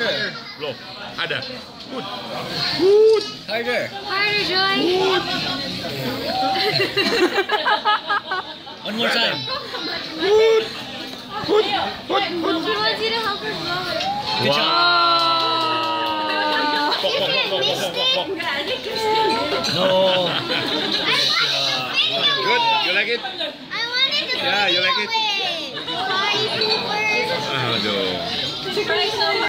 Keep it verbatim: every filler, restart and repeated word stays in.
Harder. Belum. Ada. Good. Good. Harder. Harder, Joy. One more time. Good. Good. Good. Good. She wants you to help her blow it. Good job. Pok, pok, pok, pok, pok, pok, pok. No. Good. You like it? I wanted to Yeah, you like it? Party poopers. Aduh.